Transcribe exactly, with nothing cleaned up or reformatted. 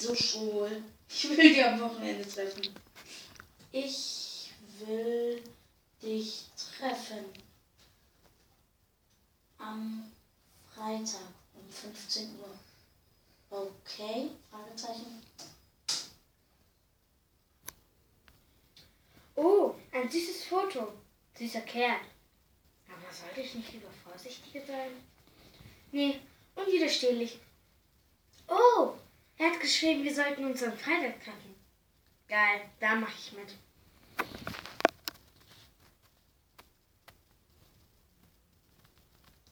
Wieso schwul? Ich will dich am Wochenende treffen. Ich will dich treffen. Am Freitag um fünfzehn Uhr. Okay? Fragezeichen. Oh, ein süßes Foto. Süßer Kerl. Aber sollte ich nicht lieber vorsichtiger sein? Nee, unwiderstehlich. Oh, er hat geschrieben, wir sollten uns am Freitag treffen. Geil, da mache ich mit.